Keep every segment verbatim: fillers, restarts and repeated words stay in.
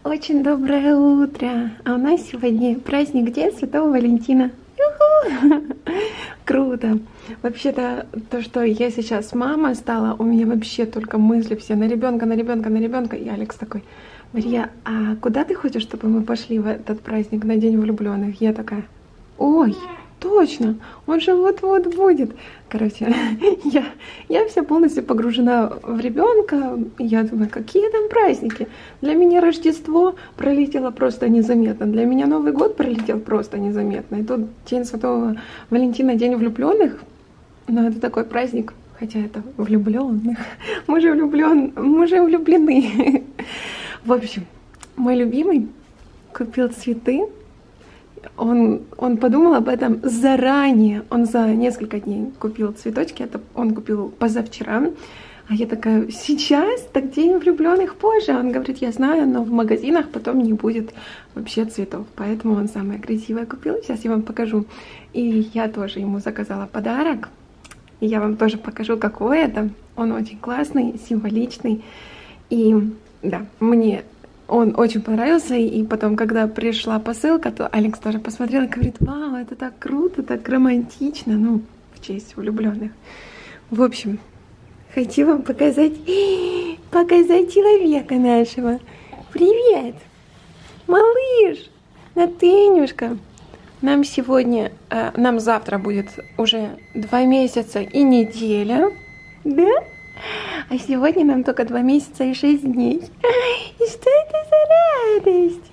Очень доброе утро! А у нас сегодня праздник Дня Святого Валентина. Ю-ху! Круто! Вообще-то, то, что я сейчас мама стала, у меня вообще только мысли все на ребенка, на ребенка, на ребенка. И Алекс такой: Мария, а куда ты хочешь, чтобы мы пошли в этот праздник на День влюбленных? Я такая: ой, точно, он же вот-вот будет. Короче, я, я вся полностью погружена в ребенка. Я думаю, какие там праздники? Для меня Рождество пролетело просто незаметно. Для меня Новый год пролетел просто незаметно. И тут День Святого Валентина, День влюбленных. Ну, это такой праздник, хотя это влюбленных. Мы же влюблен, мы же влюблены. В общем, мой любимый купил цветы. Он, он подумал об этом заранее. Он за несколько дней купил цветочки. Это он купил позавчера. А я такая: сейчас, так День влюбленных позже. Он говорит: я знаю, но в магазинах потом не будет вообще цветов. Поэтому он самое красивое купил. Сейчас я вам покажу. И я тоже ему заказала подарок. И я вам тоже покажу, какой это. Он очень классный, символичный. И да, мне он очень понравился, и потом, когда пришла посылка, то Алекс тоже посмотрел и говорит: вау, это так круто, так романтично, ну, в честь влюбленных. В общем, хочу вам показать, показать человека нашего. Привет, малыш, Натынюшка. Нам сегодня, э, нам завтра будет уже два месяца и неделя, да? А сегодня нам только два месяца и шесть дней. И что это за радость?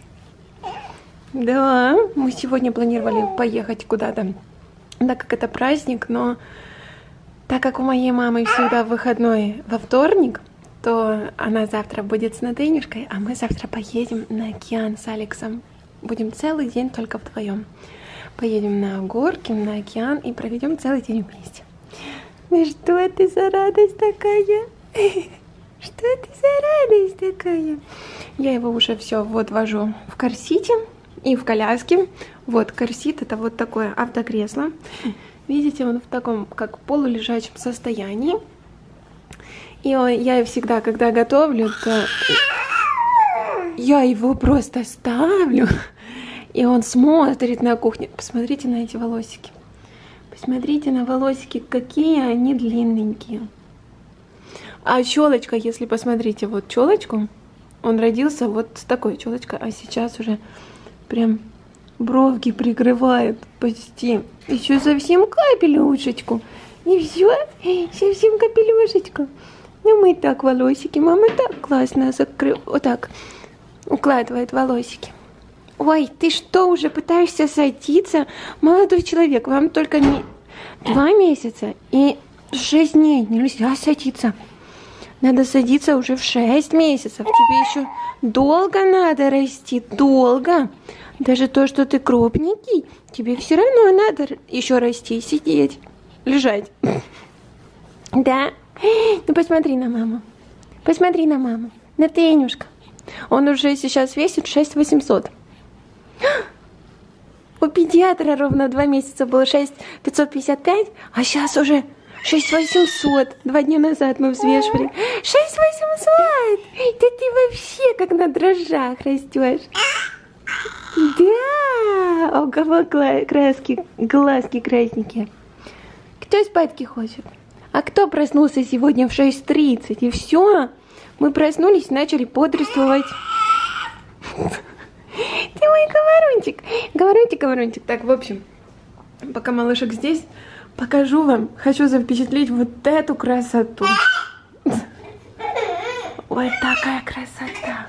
Да, мы сегодня планировали поехать куда-то, так как это праздник, но так как у моей мамы всегда выходной во вторник, то она завтра будет с Натынюшкой, а мы завтра поедем на океан с Алексом. Будем целый день только вдвоем. Поедем на горки, на океан и проведем целый день вместе. Ну что это за радость такая? Что это за радость такая? Я его уже все вот вожу в корсете и в коляске. Вот корсет — это вот такое автокресло. Видите, он в таком как полулежачем состоянии. И я всегда, когда готовлю, то я его просто ставлю, и он смотрит на кухне. Посмотрите на эти волосики. Посмотрите на волосики, какие они длинненькие. А челочка, если посмотрите, вот челочку, он родился вот с такой челочкой, а сейчас уже прям бровки прикрывает почти. Еще совсем капелюшечку. И все, совсем капелюшечку. Ну мы так волосики, мама так классно закрыла, вот так укладывает волосики. Ой, ты что, уже пытаешься садиться? Молодой человек, вам только не два месяца и шесть дней нельзя садиться. Надо садиться уже в шесть месяцев. Тебе еще долго надо расти, долго. Даже то, что ты крупненький, тебе все равно надо еще расти, сидеть, лежать. Да? Ну посмотри на маму. Посмотри на маму. Натынюшка. Он уже сейчас весит шесть восемьсот. У педиатра ровно два месяца было шесть пятьсот пятьдесят пять, а сейчас уже шесть восемьсот. Два дня назад мы взвешивали. шесть восемьсот! Да ты вообще как на дрожжах растешь. Да! У кого краски, глазки красненькие. Кто спадки хочет? А кто проснулся сегодня в шесть тридцать? И все, мы проснулись и начали бодрствовать. Ты мой говорунчик, говорунчик, говорунчик. Так, в общем, пока малышек здесь, покажу вам, хочу запечатлеть вот эту красоту. Вот такая красота.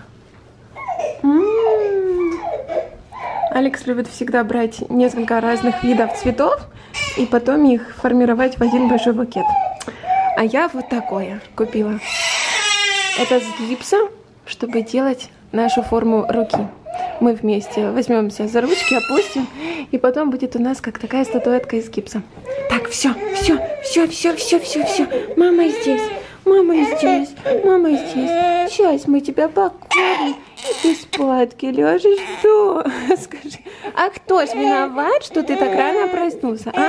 М-м-м. Алекс любит всегда брать несколько разных видов цветов и потом их формировать в один большой букет. А я вот такое купила. Это с гипса, чтобы делать нашу форму руки. Мы вместе возьмемся за ручки, опустим, и потом будет у нас как такая статуэтка из гипса. Так, все, все, все, все, все, все, все. Мама здесь, мама здесь, мама здесь. Сейчас мы тебя покормим, и ты спадки ляжешь. Что? Скажи, а кто ж виноват, что ты так рано проснулся, а?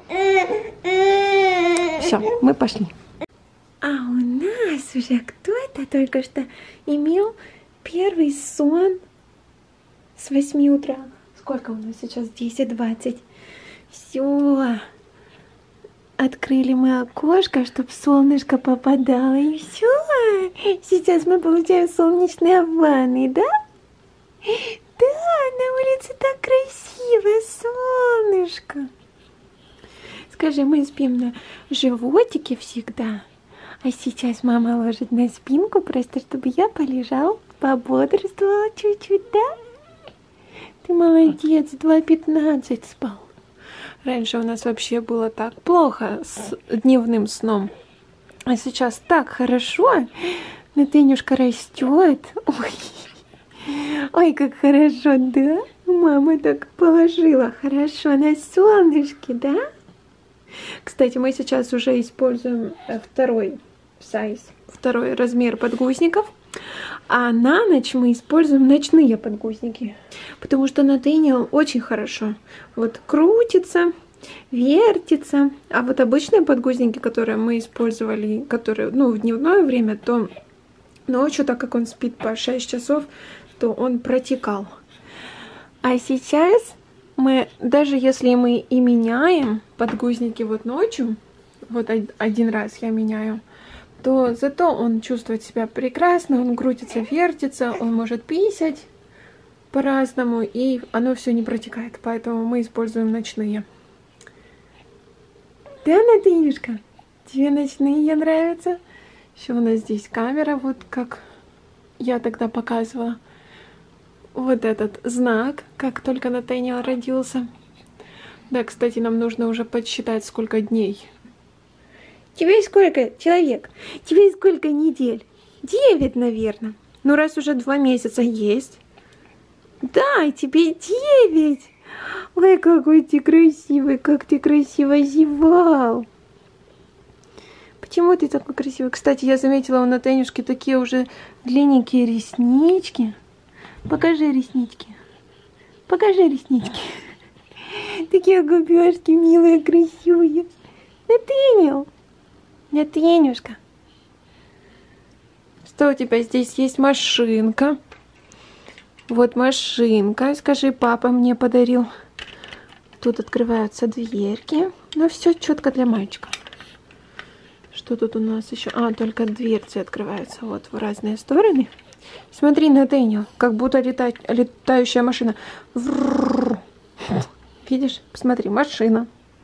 Все, мы пошли. А у нас уже кто-то только что имел Первый сон с восьми утра. Сколько у нас сейчас? десять двадцать. Все. Открыли мы окошко, чтобы солнышко попадало. И все. Сейчас мы получаем солнечные ванны, да? Да, на улице так красиво, солнышко. Скажи, мы спим на животике всегда. А сейчас мама ложит на спинку, просто чтобы я полежал, пободрствовала чуть-чуть, да? Ты молодец, два пятнадцать спал. Раньше у нас вообще было так плохо с дневным сном. А сейчас так хорошо. Натанюшка растет. Ой. Ой, как хорошо, да? Мама так положила хорошо на солнышке, да? Кстати, мы сейчас уже используем второй сайз, второй размер подгузников. А на ночь мы используем ночные подгузники. Потому что Натаниэл очень хорошо вот крутится, вертится. А вот обычные подгузники, которые мы использовали, которые, ну, в дневное время, то ночью, так как он спит по шесть часов, то он протекал. А сейчас мы, даже если мы и меняем подгузники вот ночью, вот один раз я меняю, то зато он чувствует себя прекрасно, он крутится, вертится, он может писать по-разному, и оно все не протекает. Поэтому мы используем ночные. Да, Натанюшка? Тебе ночные нравятся? Еще у нас здесь камера, вот как я тогда показывала. Вот этот знак, как только Натаниэл родился. Да, кстати, нам нужно уже подсчитать, сколько дней. Тебе сколько, человек? Тебе сколько недель? Девять, наверное. Ну, раз уже два месяца есть. Да, тебе девять. Ой, какой ты красивый, как ты красиво зевал. Почему ты такой красивый? Кстати, я заметила у Натанюшки такие уже длинненькие реснички. Покажи реснички. Покажи реснички. Такие губёшки милые, красивые. Натаниэл. Натанюшка. Что у тебя здесь есть? Машинка. Вот машинка. Скажи, папа мне подарил. Тут открываются дверки. Ну, все четко для мальчика. Что тут у нас еще? А, только дверцы открываются вот в разные стороны. Смотри, Натаниэл, как будто летать, летающая машина. Видишь? Посмотри, машина.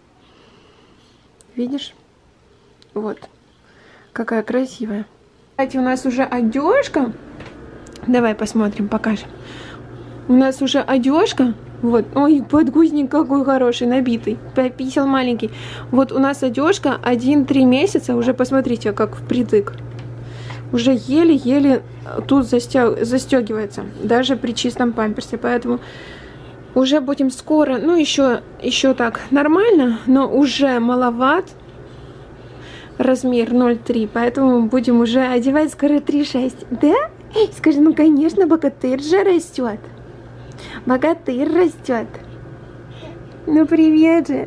Видишь? Вот. Какая красивая. Кстати, у нас уже одежка. Давай посмотрим, покажем. У нас уже одежка. Вот. Ой, подгузник какой хороший, набитый. Пописал маленький. Вот у нас одежка один-три месяца. Уже посмотрите, как впритык. Уже еле-еле тут застегивается. Даже при чистом памперсе. Поэтому уже будем скоро. Ну, еще, еще так нормально. Но уже маловат. Размер ноль три. Поэтому будем уже одевать скоро три шесть. Да? Скажи, ну конечно, богатырь же растет. Богатырь растет. Ну привет же.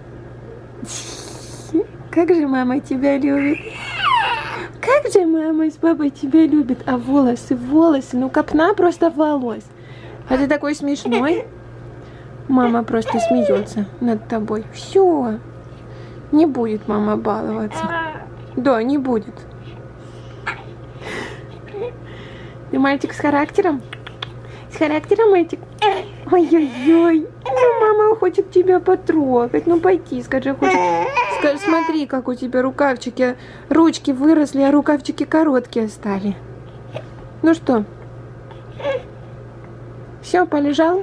Как же мама тебя любит. Как же мама с папой тебя любит. А волосы, волосы, ну копна просто волос. А ты такой смешной. Мама просто смеется над тобой. Все. Не будет мама баловаться. Да, не будет. Ты мальчик с характером? С характером мальчик? Ой-ой-ой. Ну, мама хочет тебя потрогать. Ну, пойти, скажи, хочет. Скажи, смотри, как у тебя рукавчики, ручки выросли, а рукавчики короткие стали. Ну что? Все, полежал?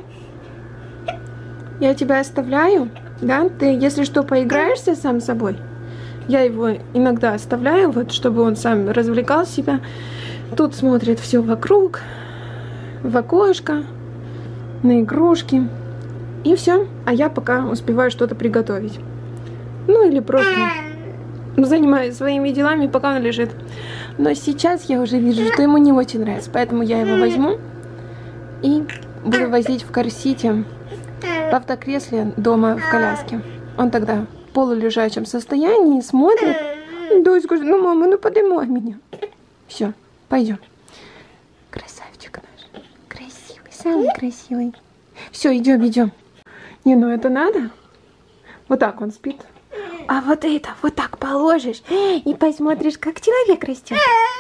Я тебя оставляю? Да? Ты, если что, поиграешься сам с собой? Я его иногда оставляю, вот, чтобы он сам развлекал себя. Тут смотрит все вокруг, в окошко, на игрушки. И все. А я пока успеваю что-то приготовить. Ну или просто занимаюсь своими делами, пока он лежит. Но сейчас я уже вижу, что ему не очень нравится. Поэтому я его возьму и буду возить в карсите, в автокресле дома в коляске. Он тогда в полулежачем состоянии смотрит. Да, скажет, ну мама, ну поднимай меня. Все, пойдем. Красавчик. самый красивый. Все, идем, идем. Не, ну это надо. Вот так он спит. А вот это вот так положишь и посмотришь, как человек растет.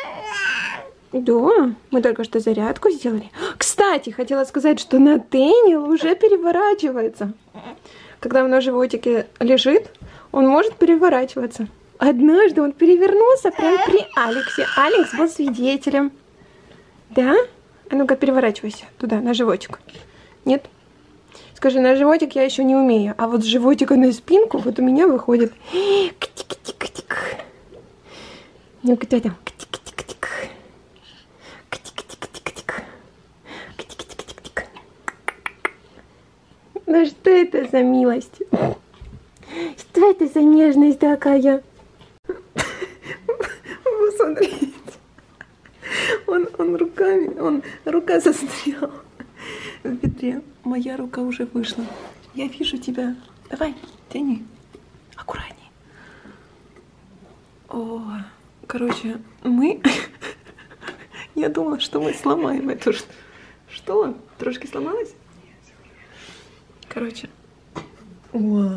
Да, мы только что зарядку сделали. Кстати, хотела сказать, что Натаниэл уже переворачивается. Когда он на животике лежит, он может переворачиваться. Однажды он перевернулся прямо при Алексе. Алекс был свидетелем. Да? А ну-ка, переворачивайся туда, на животик. Нет? Скажи, на животик я еще не умею. А вот с животика на спинку вот у меня выходит. Ктик-ктик-ктик. Ну-ка, кто там? Ктик-ктик-ктик. Ктик-ктик-ктик. Ктик-ктик-ктик. Ну что это за милость? Что это за нежность такая? Посмотрите. Он, он руками, он, рука застряла в бедре. Моя рука уже вышла. Я вижу тебя. Давай, тяни. Аккуратней. О, короче, мы... Я думала, что мы сломаем эту... Что? Трошки сломалась? Короче. Вау.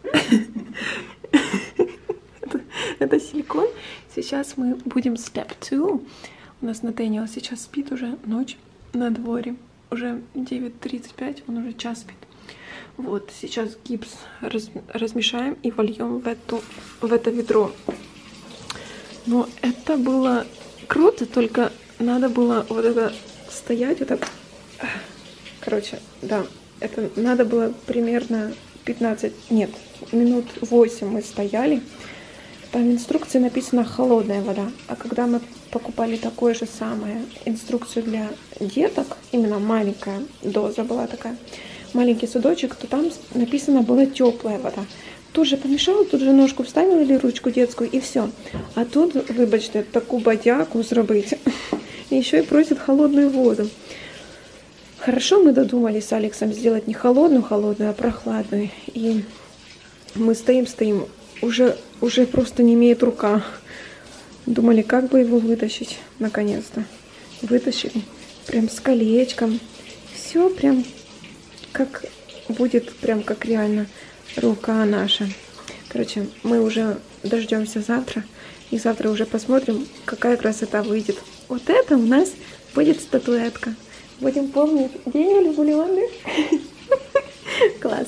это, это силикон. Сейчас мы будем step two. У нас Натаниэл сейчас спит уже, ночь на дворе. Уже девять тридцать пять, он уже час спит. Вот, сейчас гипс раз, размешаем и вольем в, эту, в это ведро. Но это было круто, только надо было вот это стоять вот так. Короче, да, это надо было примерно пятнадцать, нет, минут восемь мы стояли. Там в инструкции написано холодная вода, а когда мы покупали такое же самое инструкцию для деток, именно маленькая доза была такая, маленький судочек, то там написано была теплая вода. Тут же помешала, тут же ножку вставила или ручку детскую и все. А тут, вибачте, таку бодяку зробить. И еще и просит холодную воду. Хорошо мы додумались с Алексом сделать не холодную-холодную, а прохладную. И мы стоим-стоим, уже, уже просто не имеет рука. Думали, как бы его вытащить, наконец-то. Вытащили. Прям с колечком. Все прям как будет, прям как реально рука наша. Короче, мы уже дождемся завтра. И завтра уже посмотрим, какая красота выйдет. Вот это у нас будет статуэтка. Будем помнить день влюбленных. Класс.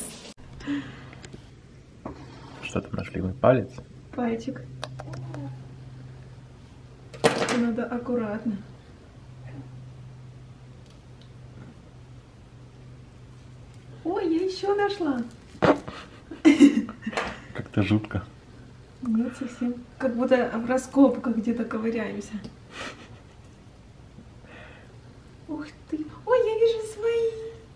Что там нашли? Мой палец? Пальчик. Надо аккуратно. Ой, я еще нашла. Как-то жутко. Нет, совсем. Как будто в раскопках где-то ковыряемся. Ух ты. Ой, я вижу свои.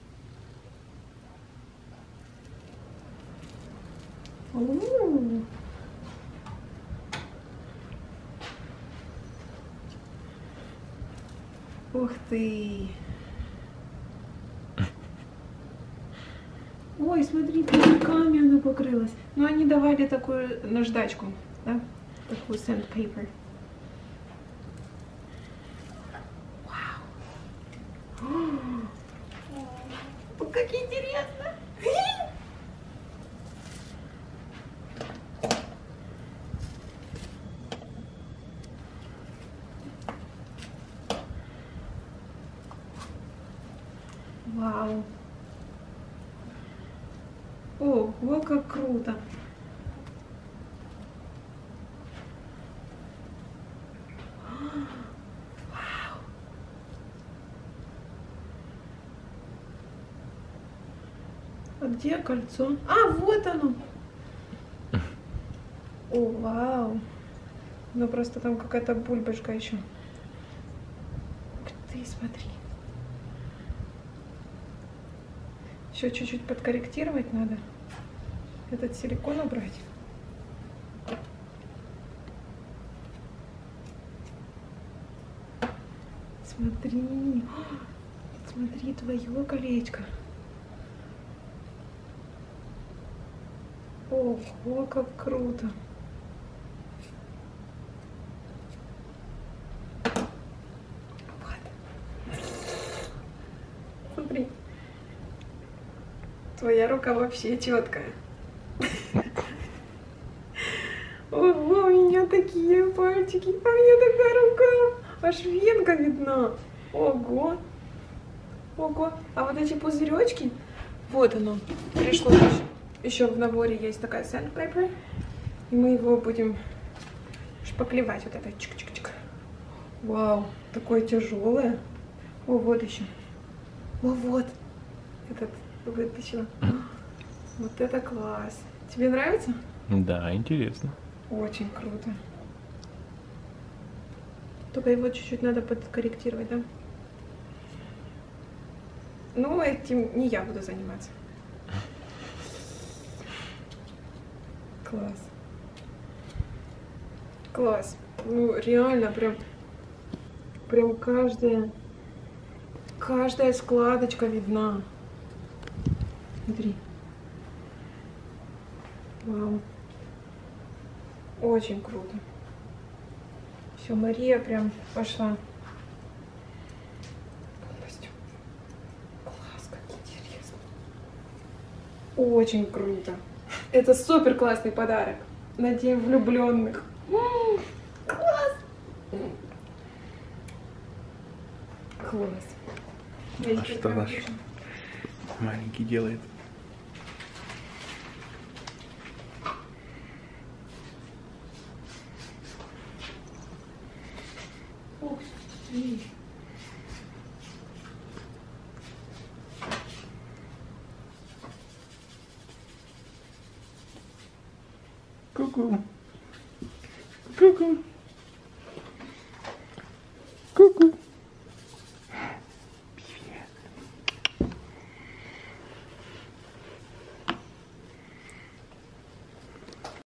У-у-у. Ух ты. Ой, смотри, пауками она покрылась. Но они давали такую наждачку, да? Такую sandpaper. Вау. О, как интересно. Вау. О, вот как круто. Вау. А где кольцо? А, вот оно. О, вау. Ну просто там какая-то бульбочка еще. Ух ты, смотри. Еще чуть-чуть подкорректировать надо. Этот силикон убрать. Смотри. Смотри, твое колечко. Ого, как круто. Вот. Смотри. Твоя рука вообще четкая. Ого, у меня такие пальчики. А у меня такая рука. Аж венка видна. Ого. Ого. А вот эти пузыречки, вот оно, пришло еще. Еще в наборе есть такая sandpaper. И мы его будем шпаклевать. Вот это чик-чик-чик. Вау, такое тяжелое. О, вот еще. О, вот. Этот вытащила. Вот это класс. Тебе нравится? Да, интересно. Очень круто. Только его чуть-чуть надо подкорректировать, да? Ну, этим не я буду заниматься. Класс. Класс. Ну, реально, прям, прям каждая, каждая складочка видна. Смотри. Вау. Очень круто. Все, Мария прям пошла. Полностью. Класс, как интересно. Очень круто. Это супер классный подарок на День влюбленных. Класс! Класс. А что наш маленький делает? Ух ты! Ку-ку. Ку-ку.